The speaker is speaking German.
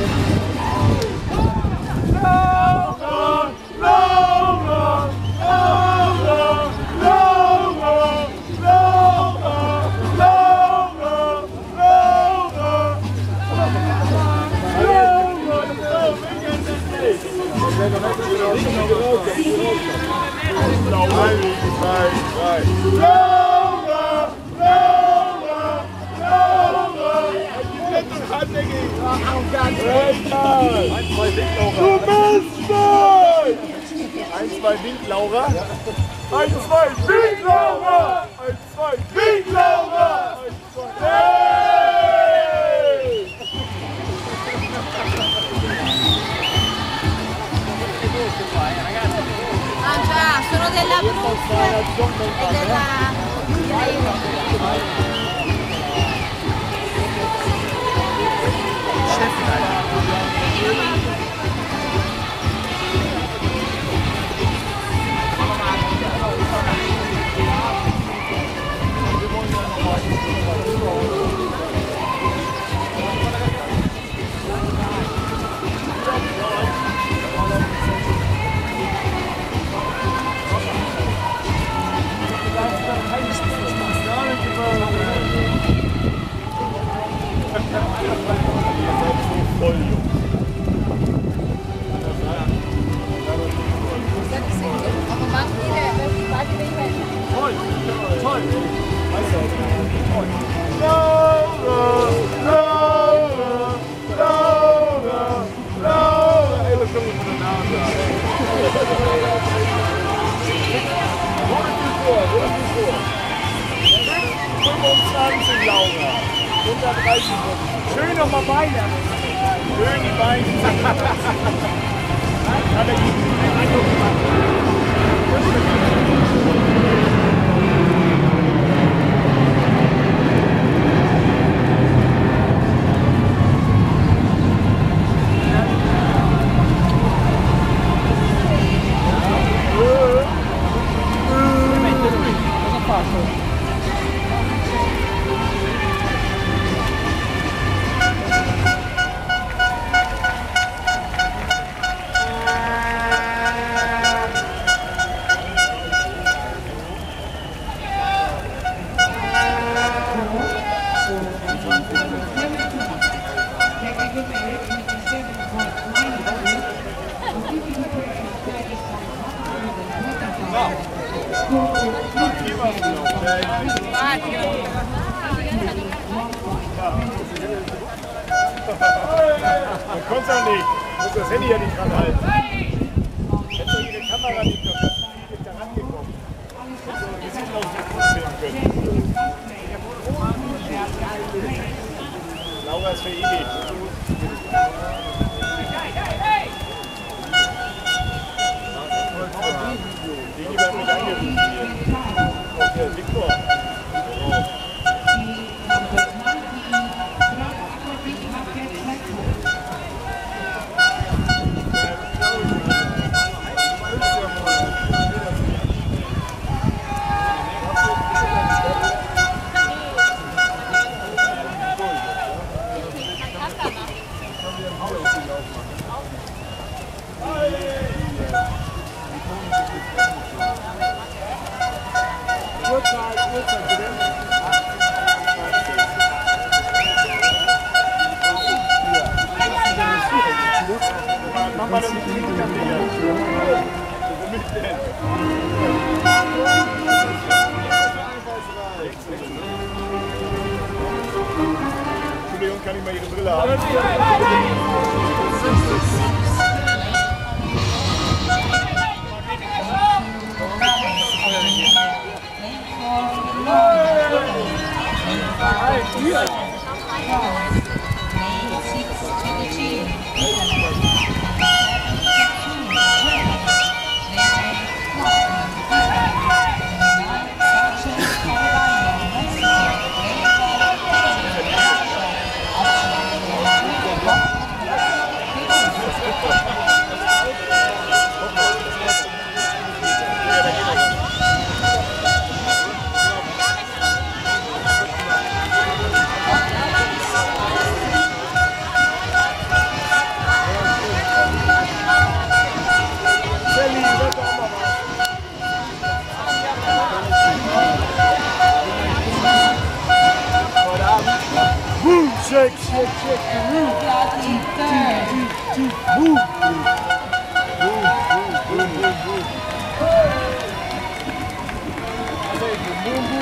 Laura. 1, 2, Wink Laura! 1, 2, Wink Laura! 1, 2, hey! Già, sono della Brooks e della... Schön nochmal Beine. Schön die Beine. Hat er einen Eindruck gemacht. Man konnte es auch nicht. Ich muss das Handy ja nicht dran halten. Hätte doch ihre Kamera nicht noch da rangekommen. Hätte so ein bisschen aus dem Fuß sehen können. Laura ist für ewig. Die hat mich angerufen hier. Okay, Viktor. Mach mal das mit dem Entschuldigung, kann ich mal Ihre Brille haben? Shake, shake, shake the room. Move, please. Move, move, move, move. I say, move,